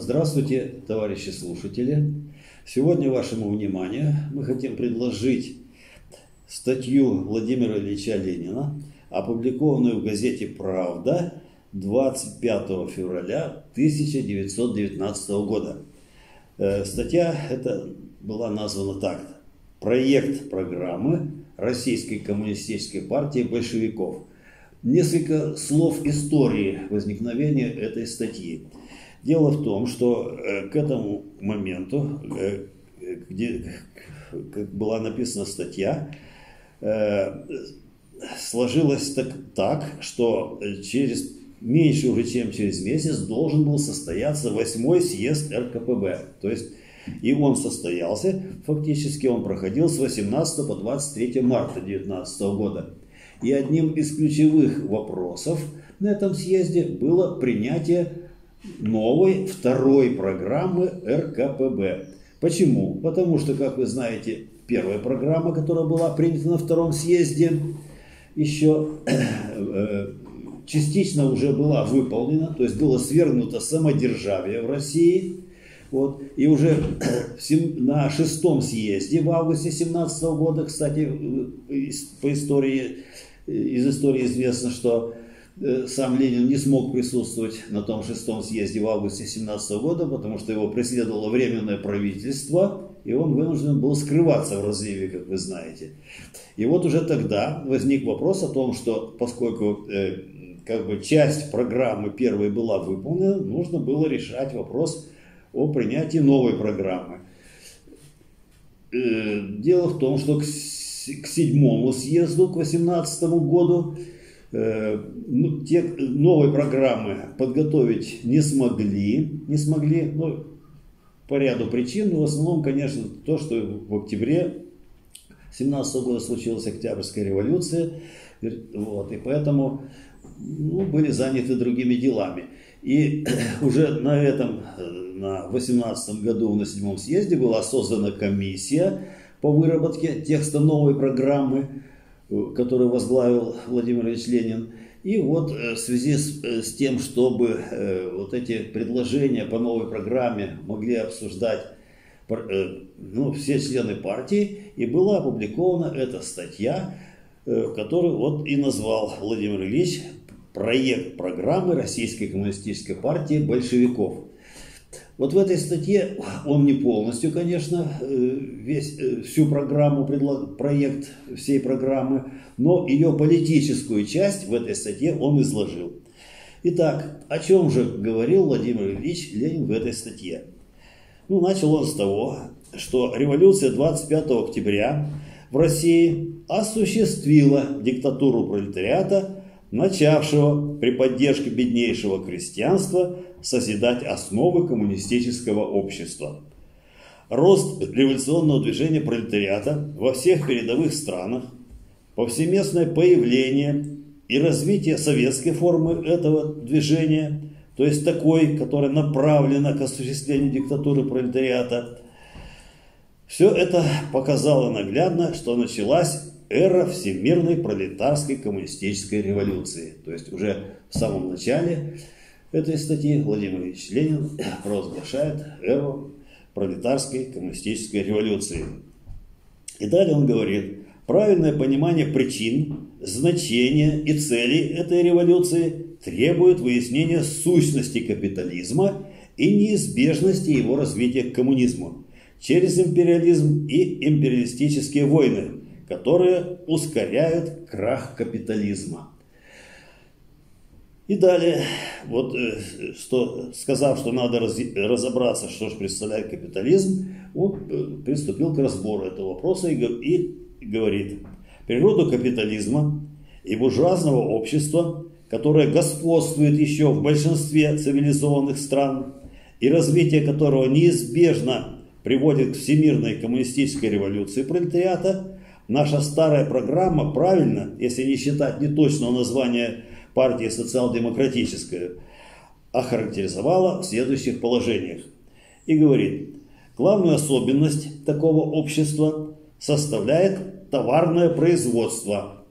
Здравствуйте, товарищи слушатели. Сегодня вашему вниманию мы хотим предложить статью Владимира Ильича Ленина, опубликованную в газете «Правда» 25 февраля 1919 года. Статья эта была названа так: «Проект программы Российской коммунистической партии большевиков». Несколько слов истории возникновения этой статьи. Дело в том, что к этому моменту, как была написана статья, сложилось так, что меньше уже чем через месяц должен был состояться 8-й съезд РКПБ. То есть и он состоялся, фактически он проходил с 18 по 23 марта 1919 года. И одним из ключевых вопросов на этом съезде было принятие новой, второй программы РКПБ. Почему? Потому что, как вы знаете, первая программа, которая была принята на втором съезде, еще частично уже была выполнена, то есть было свергнуто самодержавие в России. Вот. И уже на шестом съезде в августе 17 года, кстати, из истории известно, что сам Ленин не смог присутствовать на том шестом съезде в августе 17 года, потому что его преследовало временное правительство, и он вынужден был скрываться в разливе, как вы знаете. И вот уже тогда возник вопрос о том, что поскольку часть программы первой была выполнена, нужно было решать вопрос о принятии новой программы. Дело в том, что к седьмому съезду, к 18 году, новой программы подготовить не смогли, по ряду причин, но в основном, конечно, то, что в октябре 17 года случилась Октябрьская революция, вот, и поэтому были заняты другими делами. И уже на 18 году, на 7-м съезде была создана комиссия по выработке текста новой программы, который возглавил Владимир Ильич Ленин. И вот в связи с тем, чтобы вот эти предложения по новой программе могли обсуждать все члены партии, и была опубликована эта статья, которую вот и назвал Владимир Ильич «Проект программы Российской коммунистической партии большевиков». Вот в этой статье он не полностью, конечно, всю программу, проект всей программы, но ее политическую часть в этой статье он изложил. Итак, о чем же говорил Владимир Ильич Ленин в этой статье? Начал он с того, что революция 25 октября в России осуществила диктатуру пролетариата, начавшего при поддержке беднейшего крестьянства созидать основы коммунистического общества. Рост революционного движения пролетариата во всех передовых странах, повсеместное появление и развитие советской формы этого движения, то есть такой, которая направлена к осуществлению диктатуры пролетариата, все это показало наглядно, что началась эра всемирной пролетарской коммунистической революции. То есть уже в самом начале этой статьи Владимир Ильич Ленин провозглашает эру пролетарской коммунистической революции. И далее он говорит: правильное понимание причин, значения и целей этой революции требует выяснения сущности капитализма и неизбежности его развития к коммунизму через империализм и империалистические войны, которые ускоряют крах капитализма. И далее, сказав, что надо разобраться, что же представляет капитализм, он приступил к разбору этого вопроса и говорит: природу капитализма и буржуазного общества, которое господствует еще в большинстве цивилизованных стран, и развитие которого неизбежно приводит к всемирной коммунистической революции пролетариата, наша старая программа правильно, если не считать неточного названия партии социал-демократическая, охарактеризовала в следующих положениях. И говорит: главную особенность такого общества составляет товарное производство,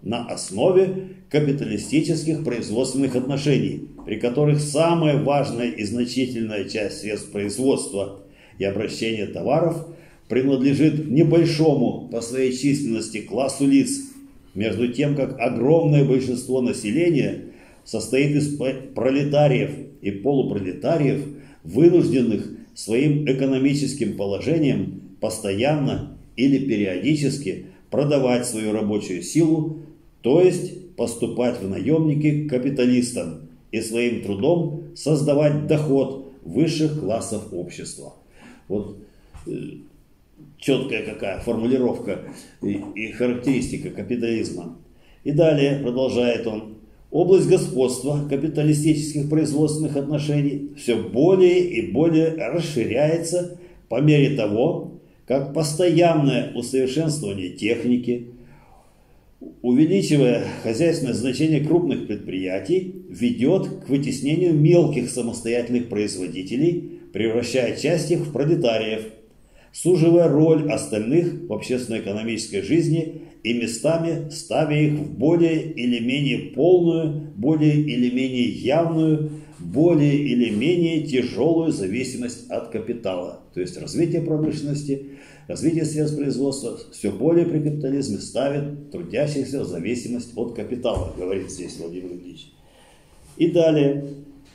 на основе капиталистических производственных отношений, при которых самая важная и значительная часть средств производства и обращения товаров принадлежит небольшому по своей численности классу лиц, между тем как огромное большинство населения состоит из пролетариев и полупролетариев, вынужденных своим экономическим положением постоянно или периодически продавать свою рабочую силу, то есть поступать в наемники к капиталистам и своим трудом создавать доход высших классов общества. Вот четкая какая формулировка и характеристика капитализма. И далее, продолжает он, область господства капиталистических производственных отношений все более и более расширяется по мере того, как постоянное усовершенствование техники, увеличивая хозяйственное значение крупных предприятий, ведет к вытеснению мелких самостоятельных производителей, превращая часть их в пролетариев, суживая роль остальных в общественно-экономической жизни и местами ставя их в более или менее полную, более или менее явную, более или менее тяжелую зависимость от капитала. То есть развитие промышленности, развитие средств производства все более при капитализме ставит трудящихся в зависимость от капитала, говорит здесь Владимир Ильич. И далее,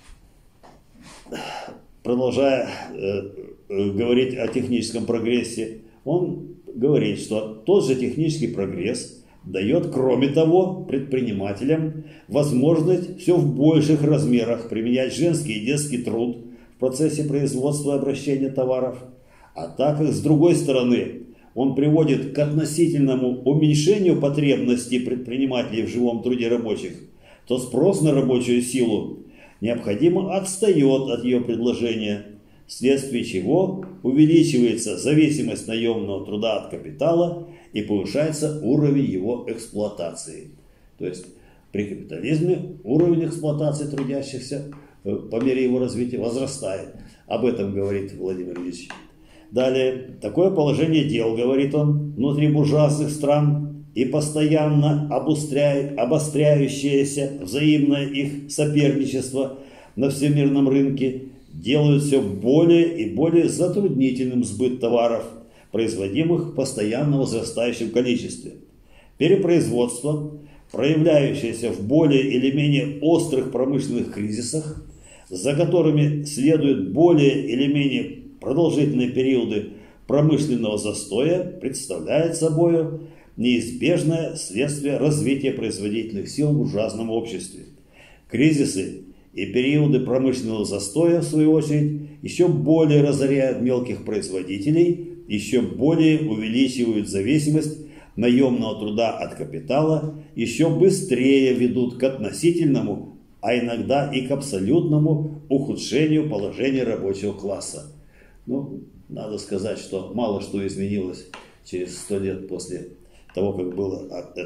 продолжая говорить о техническом прогрессе, он говорит, что тот же технический прогресс дает, кроме того, предпринимателям возможность все в больших размерах применять женский и детский труд в процессе производства и обращения товаров. А так как, с другой стороны, он приводит к относительному уменьшению потребностей предпринимателей в живом труде рабочих, то спрос на рабочую силу необходимо отстает от ее предложения, вследствие чего увеличивается зависимость наемного труда от капитала и повышается уровень его эксплуатации. То есть при капитализме уровень эксплуатации трудящихся по мере его развития возрастает. Об этом говорит Владимир Ильич. Далее, такое положение дел, говорит он, внутри буржуазных стран и постоянно обостряющееся взаимное их соперничество на всемирном рынке делают все более и более затруднительным сбыт товаров, производимых в постоянно возрастающем количестве. Перепроизводство, проявляющееся в более или менее острых промышленных кризисах, за которыми следуют более или менее продолжительные периоды промышленного застоя, представляет собой неизбежное следствие развития производительных сил в буржуазном обществе. Кризисы и периоды промышленного застоя, в свою очередь, еще более разоряют мелких производителей, еще более увеличивают зависимость наемного труда от капитала, еще быстрее ведут к относительному, а иногда и к абсолютному ухудшению положения рабочего класса. Ну, надо сказать, что мало что изменилось через 100 лет после того, как было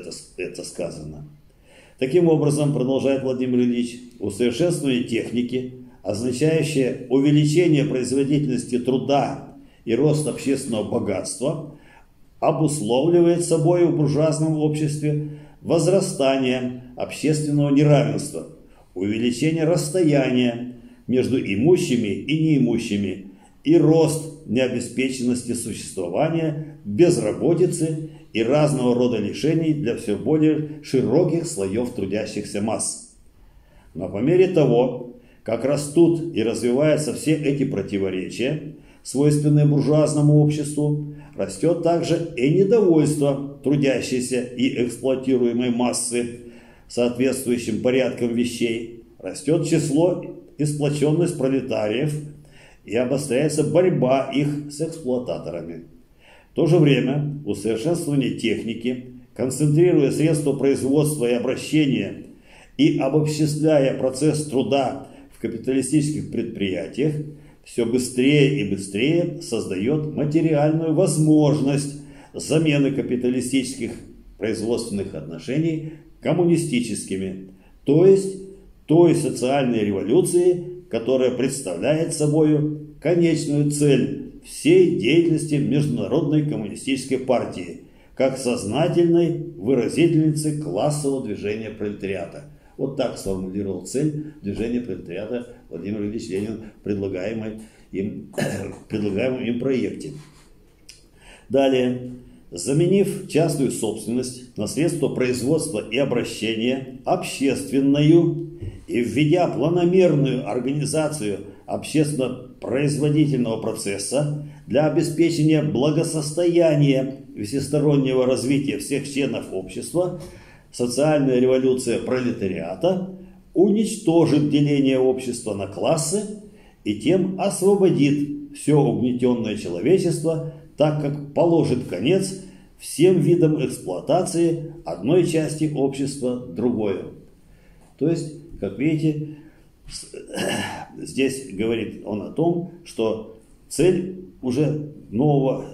это сказано. Таким образом, продолжает Владимир Ильич, усовершенствование техники, означающее увеличение производительности труда и рост общественного богатства, обусловливает собой в буржуазном обществе возрастание общественного неравенства, увеличение расстояния между имущими и неимущими и рост необеспеченности существования, безработицы и разного рода лишений для все более широких слоев трудящихся масс. Но по мере того, как растут и развиваются все эти противоречия, свойственные буржуазному обществу, растет также и недовольство трудящейся и эксплуатируемой массы соответствующим порядком вещей, растет число и сплоченность пролетариев и обостряется борьба их с эксплуататорами. В то же время усовершенствование техники, концентрируя средства производства и обращения и обобществляя процесс труда в капиталистических предприятиях, все быстрее и быстрее создает материальную возможность замены капиталистических производственных отношений коммунистическими, то есть той социальной революции, которая представляет собой конечную цель всей деятельности Международной коммунистической партии как сознательной выразительницы классового движения пролетариата. Вот так сформулировал цель движения пролетариата Владимир Ильич Ленин в предлагаемом им проекте. Далее. Заменив частную собственность на средства производства и обращения общественную и введя планомерную организацию общественно-производительного процесса для обеспечения благосостояния и всестороннего развития всех членов общества, социальная революция пролетариата уничтожит деление общества на классы и тем освободит все угнетенное человечество, так как положит конец всем видам эксплуатации одной части общества другое. То есть, как видите, здесь говорит он о том, что цель уже нового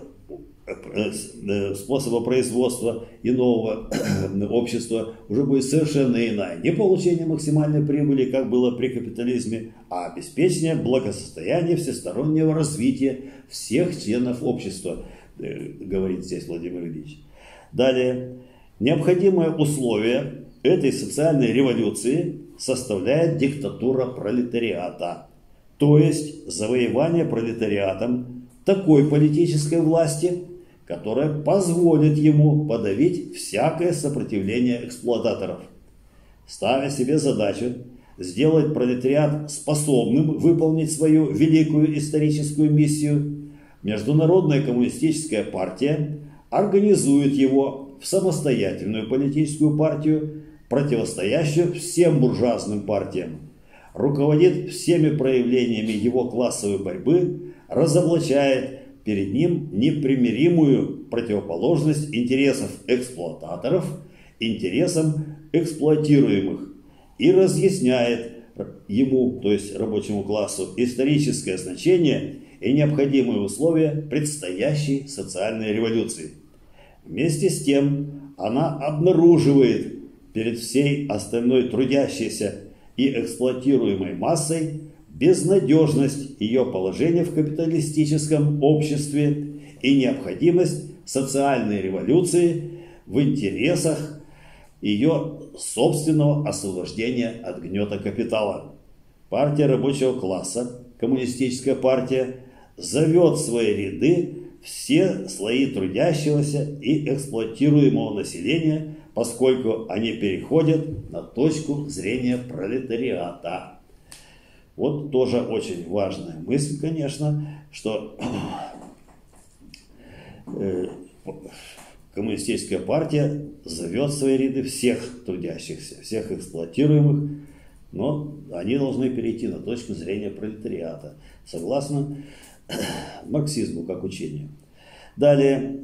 способа производства и нового общества уже будет совершенно иная. Не получение максимальной прибыли, как было при капитализме, а обеспечение благосостояния всестороннего развития всех членов общества, говорит здесь Владимир Ильич. Далее. Необходимое условие этой социальной революции составляет диктатура пролетариата, то есть завоевание пролетариатом такой политической власти, которая позволит ему подавить всякое сопротивление эксплуататоров. Ставя себе задачу сделать пролетариат способным выполнить свою великую историческую миссию, Международная коммунистическая партия организует его в самостоятельную политическую партию, противостоящую всем буржуазным партиям, руководит всеми проявлениями его классовой борьбы, разоблачает перед ним непримиримую противоположность интересов эксплуататоров интересам эксплуатируемых и разъясняет ему, то есть рабочему классу, историческое значение и необходимые условия предстоящей социальной революции. Вместе с тем она обнаруживает перед всей остальной трудящейся и эксплуатируемой массой безнадежность ее положения в капиталистическом обществе и необходимость социальной революции в интересах ее собственного освобождения от гнета капитала. Партия рабочего класса, коммунистическая партия, зовет в свои ряды все слои трудящегося и эксплуатируемого населения, поскольку они переходят на точку зрения пролетариата. Вот тоже очень важная мысль, конечно, что коммунистическая партия зовет в свои ряды всех трудящихся, всех эксплуатируемых, но они должны перейти на точку зрения пролетариата, согласно марксизму как учению. Далее,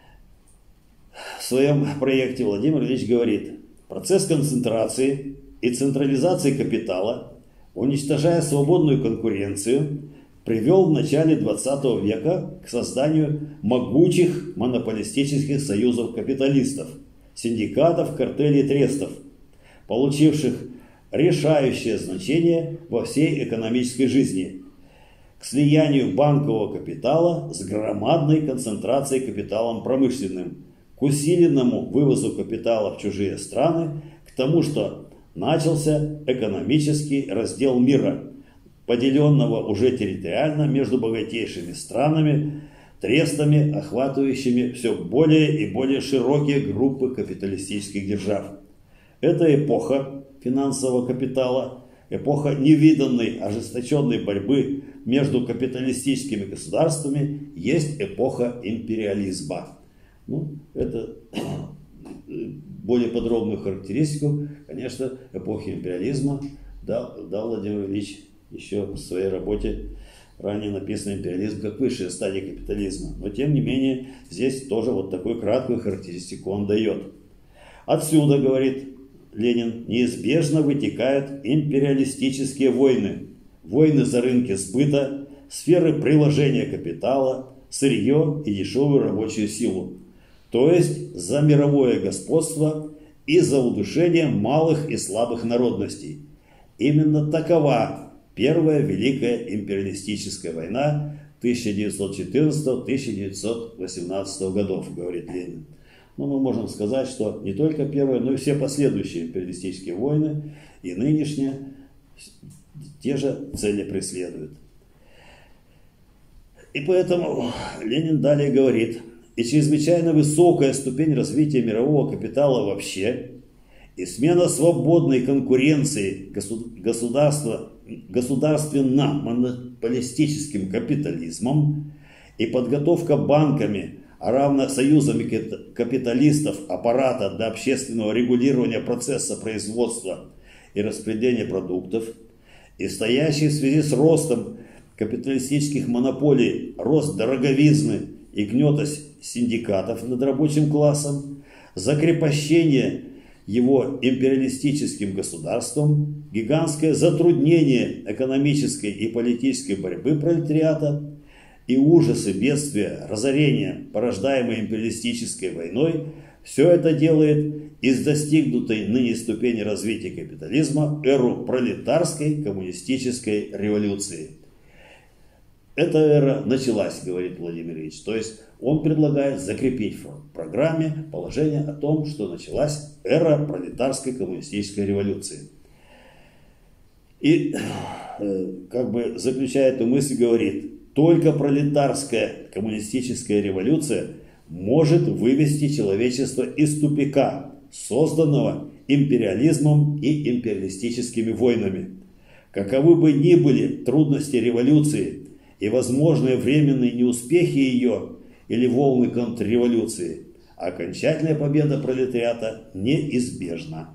в своем проекте Владимир Ильич говорит: процесс концентрации и централизации капитала, уничтожая свободную конкуренцию, привел в начале 20 века к созданию могучих монополистических союзов капиталистов, синдикатов, картелей и трестов, получивших решающее значение во всей экономической жизни, к слиянию банкового капитала с громадной концентрацией капиталом промышленным, к усиленному вывозу капитала в чужие страны, к тому, что начался экономический раздел мира, поделенного уже территориально между богатейшими странами, трестами, охватывающими все более и более широкие группы капиталистических держав. Эта эпоха финансового капитала, эпоха невиданной ожесточенной борьбы между капиталистическими государствами, есть эпоха империализма. Ну, это более подробную характеристику, конечно, эпохи империализма дал Владимир Ильич еще в своей работе, ранее написанный «Империализм как высшая стадия капитализма». Но, тем не менее, здесь тоже вот такую краткую характеристику он дает. Отсюда, говорит Ленин, неизбежно вытекают империалистические войны. Войны за рынки сбыта, сферы приложения капитала, сырье и дешевую рабочую силу. То есть за мировое господство и за удушение малых и слабых народностей. Именно такова Первая Великая империалистическая война 1914-1918 годов, говорит Ленин. Но мы можем сказать, что не только первые, но и все последующие империалистические войны и нынешние те же цели преследуют. И поэтому Ленин далее говорит: и чрезвычайно высокая ступень развития мирового капитала вообще, и смена свободной конкуренции государственно-монополистическим капитализмом и подготовка банками, а равно союзами капиталистов аппарата для общественного регулирования процесса производства и распределения продуктов, и стоящий в связи с ростом капиталистических монополий рост дороговизны и гнета синдикатов над рабочим классом, закрепощение его империалистическим государством, гигантское затруднение экономической и политической борьбы пролетариата и ужасы, бедствия, разорения, порождаемые империалистической войной, все это делает из достигнутой ныне ступени развития капитализма эру пролетарской коммунистической революции. Эта эра началась, говорит Владимир Ильич. То есть он предлагает закрепить в программе положение о том, что началась эра пролетарской коммунистической революции. И как бы заключая эту мысль, говорит: только пролетарская коммунистическая революция может вывести человечество из тупика, созданного империализмом и империалистическими войнами. Каковы бы ни были трудности революции и возможные временные неуспехи ее или волны контрреволюции, окончательная победа пролетариата неизбежна.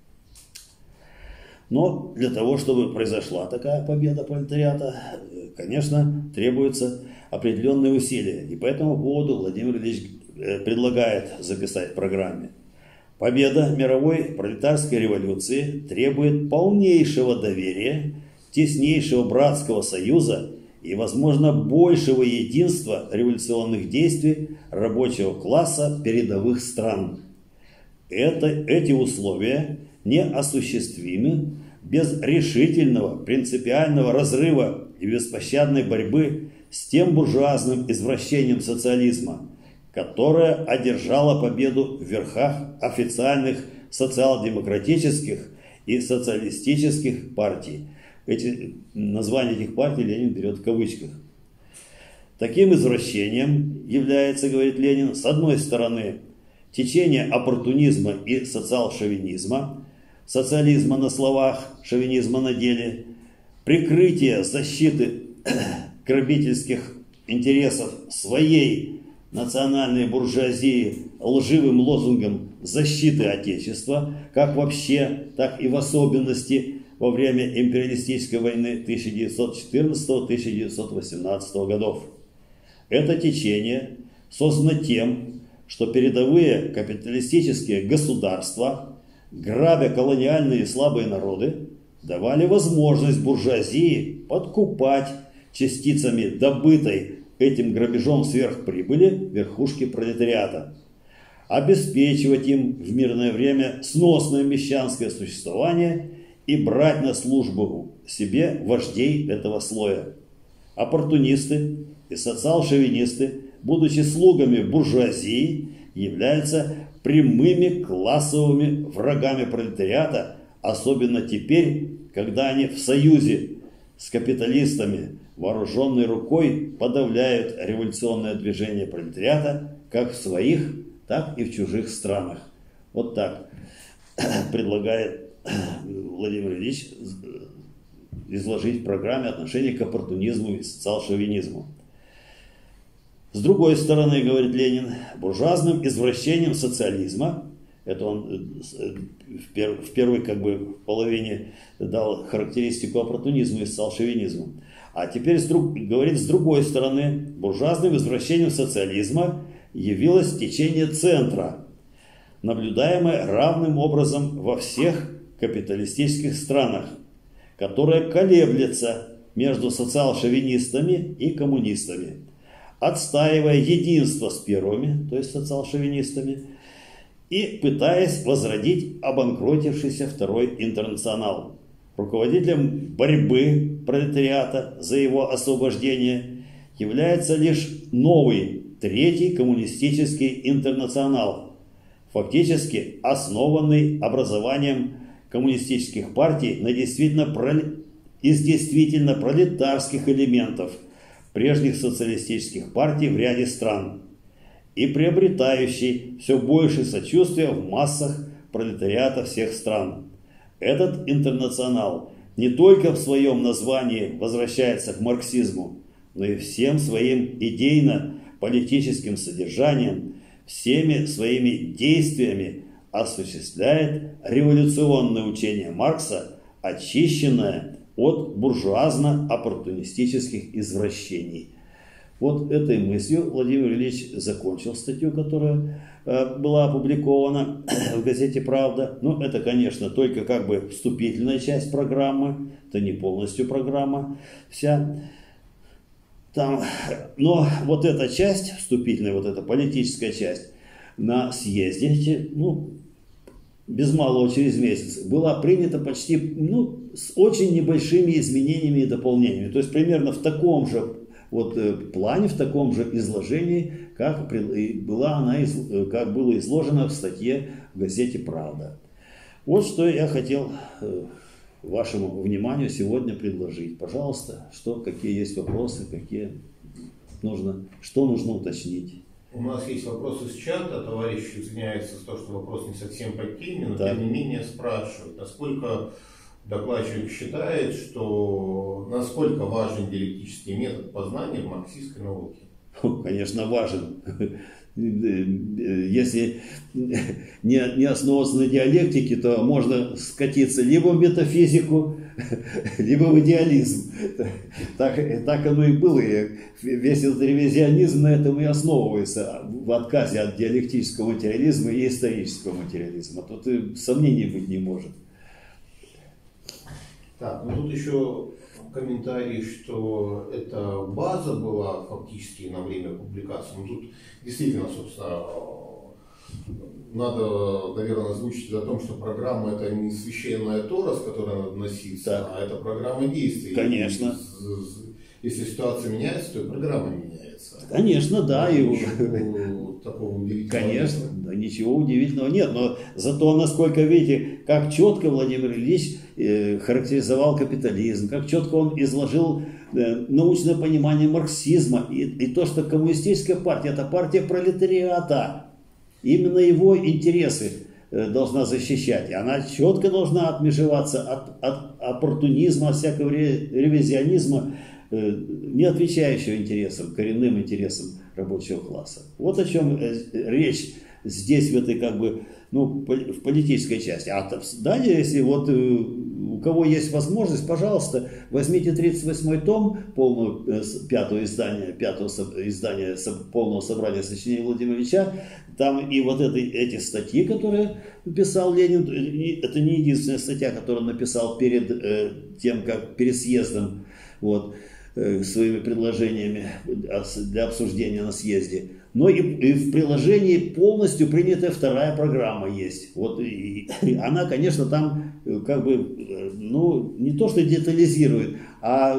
Но для того, чтобы произошла такая победа пролетариата, конечно, требуются определенные усилия. И по этому поводу Владимир Ильич предлагает записать в программе: победа мировой пролетарской революции требует полнейшего доверия, теснейшего братского союза и, возможно, большего единства революционных действий рабочего класса передовых стран. Эти условия неосуществимы без решительного, принципиального разрыва и беспощадной борьбы с тем буржуазным извращением социализма, которое одержало победу в верхах официальных социал-демократических и социалистических партий. Названия этих партий Ленин берет в кавычках. Таким извращением является, говорит Ленин, с одной стороны, течение оппортунизма и социал-шовинизма, социализма на словах, шовинизма на деле, прикрытие защиты грабительских интересов своей национальной буржуазии лживым лозунгом защиты Отечества, как вообще, так и в особенности во время империалистической войны 1914-1918 годов. Это течение создано тем, что передовые капиталистические государства, грабя колониальные и слабые народы, давали возможность буржуазии подкупать частицами добытой этим грабежом сверхприбыли верхушки пролетариата, обеспечивать им в мирное время сносное мещанское существование и брать на службу себе вождей этого слоя. Оппортунисты и социал-шовинисты, будучи слугами буржуазии, являются прямыми классовыми врагами пролетариата, особенно теперь, когда они в союзе с капиталистами вооруженной рукой подавляют революционное движение пролетариата как в своих, так и в чужих странах. Вот так предлагает Владимир Ильич изложить в программе отношение к оппортунизму и социал-шовинизму. С другой стороны, говорит Ленин, буржуазным извращением социализма, это он в первой половине дал характеристику оппортунизму и социал-шовинизму, а теперь говорит с другой стороны, буржуазным извращением социализма явилось течение центра, наблюдаемое равным образом во всех капиталистических странах, которое колеблется между социал-шовинистами и коммунистами, отстаивая единство с первыми, то есть социал-шовинистами, и пытаясь возродить обанкротившийся второй интернационал. Руководителем борьбы пролетариата за его освобождение является лишь новый, третий коммунистический интернационал, фактически основанный образованием коммунистических партий из действительно пролетарских элементов прежних социалистических партий в ряде стран и приобретающий все больше сочувствия в массах пролетариата всех стран. Этот интернационал не только в своем названии возвращается к марксизму, но и всем своим идейно-политическим содержанием, всеми своими действиями осуществляет революционное учение Маркса, очищенное от буржуазно-оппортунистических извращений. Вот этой мыслью Владимир Ильич закончил статью, которая была опубликована в газете «Правда». Ну, это, конечно, только как бы вступительная часть программы, это не полностью программа вся. Там, но вот эта часть, вступительная, вот эта политическая часть на съезде, ну, без малого через месяц, была принята почти, ну, с очень небольшими изменениями и дополнениями. То есть примерно в таком же плане, в таком же изложении, как было изложено в статье в газете «Правда». Вот что я хотел вашему вниманию сегодня предложить. Пожалуйста, какие есть вопросы, что нужно уточнить. У нас есть вопрос из чата. Товарищ извиняется за то, что вопрос не совсем по теме, но тем не менее спрашивает, насколько докладчик считает, насколько важен диалектический метод познания в марксистской науке? Конечно, важен. Если не основываться на диалектике, то можно скатиться либо в метафизику, либо в идеализм. Так оно и было. И весь этот ревизионизм на этом и основывается, в отказе от диалектического материализма и исторического материализма. Тут и сомнений быть не может. Так, ну тут еще комментарий, что эта база была фактически на время публикации. Ну тут действительно, собственно, надо, наверное, озвучить о том, что программа это не священная Тора, с которой надо носиться, а это программа действий. Конечно. И если ситуация меняется, то и программа меняется. Конечно, да. Такого удивительного. Конечно, да, ничего удивительного нет. Но зато, насколько видите, как четко Владимир Ильич характеризовал капитализм, как четко он изложил научное понимание марксизма и то, что коммунистическая партия – это партия пролетариата. Именно его интересы должна защищать. И она четко должна отмежеваться от оппортунизма, от всякого ревизионизма, не отвечающего интересам, коренным интересам рабочего класса. Вот о чем речь здесь в этой в политической части. А далее, если у кого есть возможность, пожалуйста, возьмите 38-й том, пятого издания полного собрания сочинений Владимира Ильича. Там и эти статьи, которые писал Ленин, это не единственная статья, которую он написал перед съездом, своими предложениями для обсуждения на съезде. Но и в приложении полностью принятая вторая программа есть. И она, конечно, там не то что детализирует, а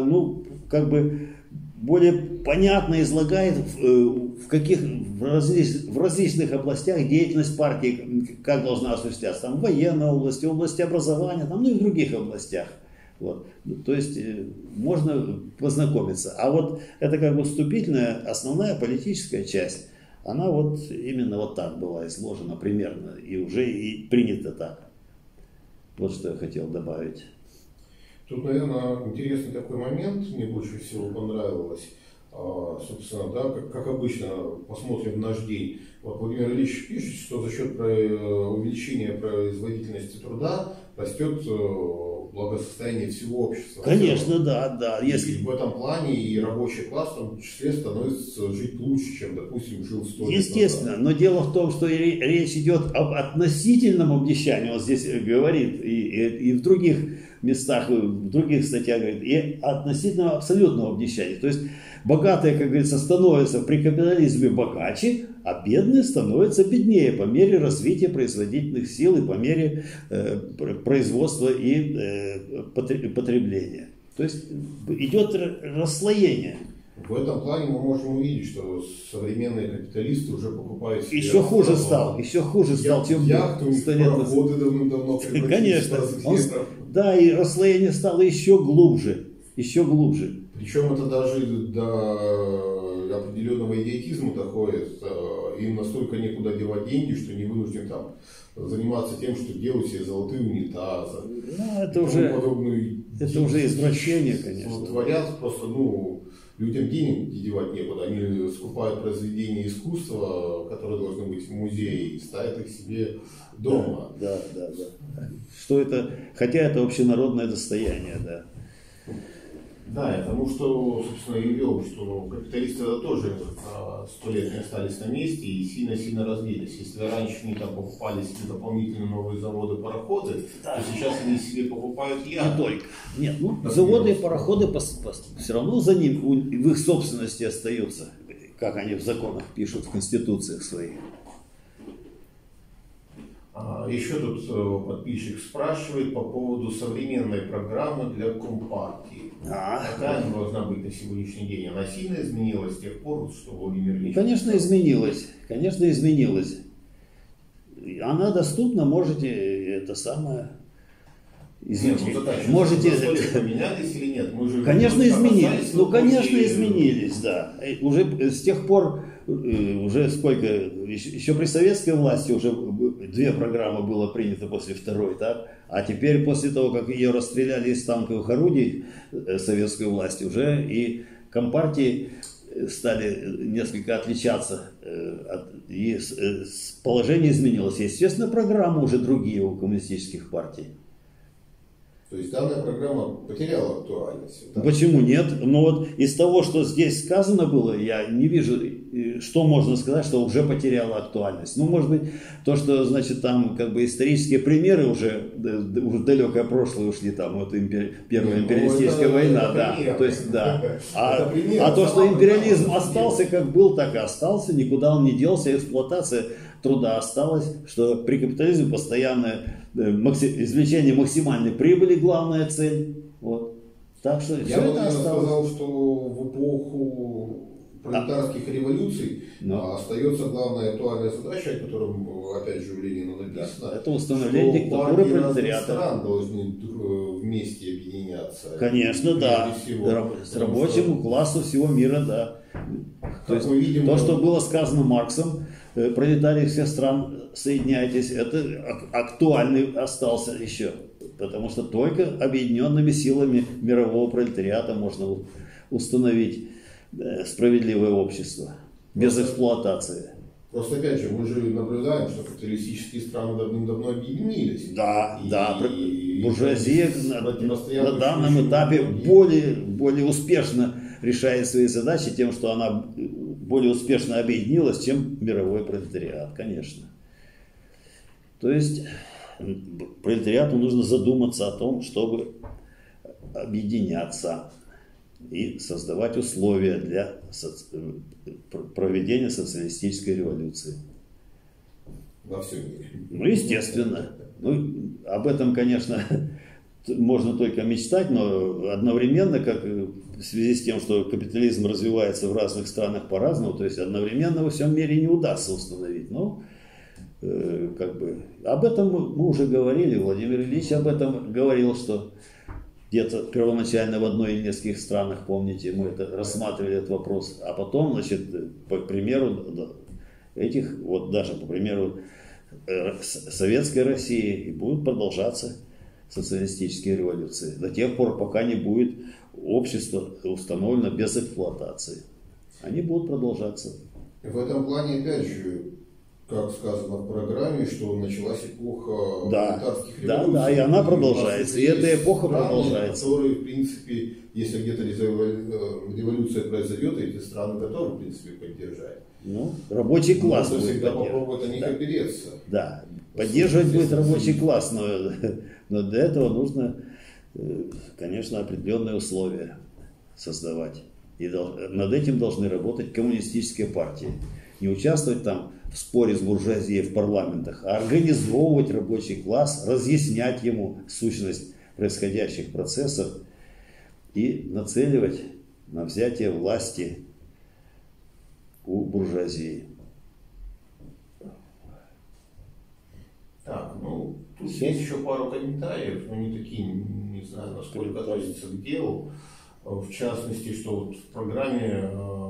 более понятно излагает в различных областях деятельность партии, как должна осуществляться. Там в военной области, в области образования, и в других областях. То есть можно познакомиться. А это вступительная, основная политическая часть, она именно так была изложена примерно и уже и принята так. Вот что я хотел добавить. Тут, наверное, интересный такой момент, мне больше всего понравилось. Собственно, как обычно, посмотрим в наш день. Владимир Ильич пишет, что за счет увеличения производительности труда растет благосостояние всего общества. Конечно, да. Если в этом плане и рабочий класс в том числе становится жить лучше, чем, допустим, жил 100 лет Естественно, но дело в том, что речь идет об относительном обнищании, он здесь говорит, и в других местах, в других статьях говорит, и относительно абсолютного обнищания. То есть богатые, как говорится, становятся при капитализме богаче, а бедные становятся беднее по мере развития производительных сил и по мере производства и потребления. То есть идет расслоение. В этом плане мы можем увидеть, что современные капиталисты уже покупают себе... Еще хуже стал, чем яхту, 100 лет назад. пароходы давным-давно превратились Конечно. в разных. Да, и расслоение стало еще глубже. Причем это даже до определенного идиотизма доходит. Им настолько некуда девать деньги, что не вынужден там заниматься тем, что делать себе золотые унитазы. Ну, это уже извращение, конечно. Творят просто, людям денег девать некуда. Они скупают произведения искусства, которые должны быть в музее, и ставят их себе дома. Да. Хотя это общенародное достояние, да. Да, и тому, что, собственно, и вел, что капиталисты тоже 100 лет не остались на месте и сильно-сильно разбились. Если раньше они там покупали себе дополнительные новые заводы, пароходы, то сейчас они себе покупают яхты. Не только. Нет, заводы и пароходы все равно за ним в их собственности остаются, как они в законах пишут, в конституциях своих. Еще тут подписчик спрашивает по поводу современной программы для Компартии. Какая она должна быть на сегодняшний день? Она сильно изменилась с тех пор, что Владимир Ильич... Конечно, изменилась. Она доступна, можете это самое... Извините, можете... Поменялись или нет? Конечно, изменились, да. Уже с тех пор, уже сколько, еще при советской власти уже 2 программы было принято после второй, так? А теперь после того, как ее расстреляли из танковых орудий советской власти, уже и компартии стали несколько отличаться, и положение изменилось. Естественно, программы уже другие у коммунистических партий. То есть данная программа потеряла актуальность. Да? Почему нет? Но вот из того, что здесь сказано было, я не вижу, что можно сказать, что уже потеряла актуальность. Может быть, то, что, значит, там как бы исторические примеры уже далекое прошлое ушли, там вот Первая империалистическая война, да. То есть, да. А то, что империализм остался, как был, так и остался, никуда он не делся, эксплуатация труда осталась, что при капитализме постоянное извлечение максимальной прибыли главная цель. Вот. Так что я бы сказал, что в эпоху пролетарских революций остается главная актуальная задача, о котором, опять же, у Ленина написано, это установление диктатуры пролетариата. Стран должны вместе объединяться. Конечно, да. С рабочим классом всего мира, да. То есть, видим, то, что было сказано Марксом, пролетарии всех стран, соединяйтесь, это актуальный остался еще. Потому что только объединенными силами мирового пролетариата можно установить справедливое общество, без эксплуатации. Просто опять же, мы же наблюдаем, что капиталистические страны давным-давно объединились. Да, буржуазия на данном этапе более успешно решает свои задачи тем, что она более успешно объединилась, чем мировой пролетариат, конечно. То есть пролетариату нужно задуматься о том, чтобы объединяться и создавать условия для проведения социалистической революции. Во всем мире. Естественно. Об этом, конечно, можно только мечтать, но одновременно, как в связи с тем, что капитализм развивается в разных странах по-разному, то есть одновременно во всем мире не удастся установить. Об этом мы уже говорили, Владимир Ильич об этом говорил, что где-то первоначально в одной или нескольких странах, помните, мы рассматривали этот вопрос, а потом, значит, по примеру этих, вот даже по примеру советской России, и будут продолжаться социалистические революции до тех пор, пока не будет общество установлено без эксплуатации. Они будут продолжаться. В этом плане, опять же, как сказано в программе, что началась эпоха пролетарских революций. Да, и она продолжается, и эта эпоха продолжается. Которые, в принципе, если где-то революция произойдет, эти страны готовы, в принципе, поддержать. Рабочий класс будет всегда попробовать на них опереться. Да, поддерживать будет рабочий класс, но для этого нужно, конечно, определенные условия создавать. И над этим должны работать коммунистические партии. Не участвовать там в споре с буржуазией в парламентах, а организовывать рабочий класс, разъяснять ему сущность происходящих процессов и нацеливать на взятие власти у буржуазии. Так, ну, тут есть еще пару комментариев, но они такие, не знаю, насколько относятся к делу. В частности, что вот в программе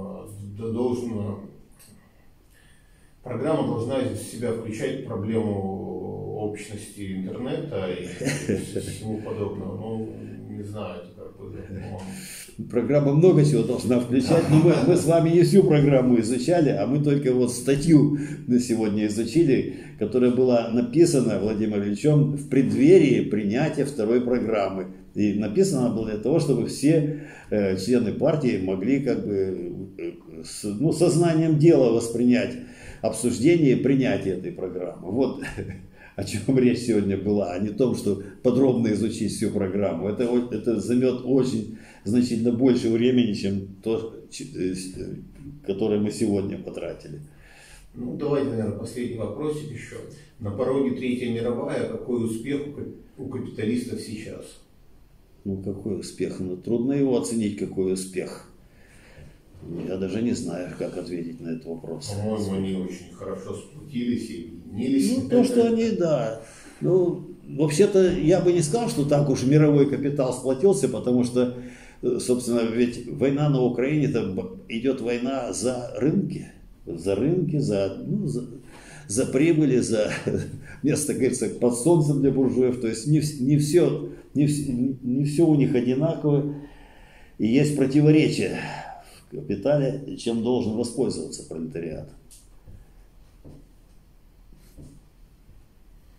программа должна из себя включать проблему общности интернета и всего подобного. Ну, не знаю, это как бы... Программа много чего должна включать, но мы с вами не всю программу изучали, а мы только вот статью на сегодня изучили, которая была написана Владимиром Ильичем в преддверии принятия второй программы. И написана она была для того, чтобы все члены партии могли как бы сознанием дела воспринять обсуждение и принятие этой программы. Вот о чем речь сегодня была, а не о том, что подробно изучить всю программу. Это займет очень значительно больше времени, чем то, которое мы сегодня потратили. Ну, давайте, наверное, последний вопросик еще. На пороге Третья мировая, какой успех у капиталистов сейчас? Ну, какой успех? Ну, трудно его оценить, какой успех. Я даже не знаю, как ответить на этот вопрос. По-моему, они очень хорошо сплотились и объединились. Ну, то, что они, да. Ну, вообще-то, я бы не сказал, что так уж мировой капитал сплотился, потому что, собственно, ведь война на Украине, это идет война за рынки. За рынки, за прибыли, за место, говорится, под солнцем для буржуев. То есть не все у них одинаково. И есть противоречия в капитале, чем должен воспользоваться пролетариат.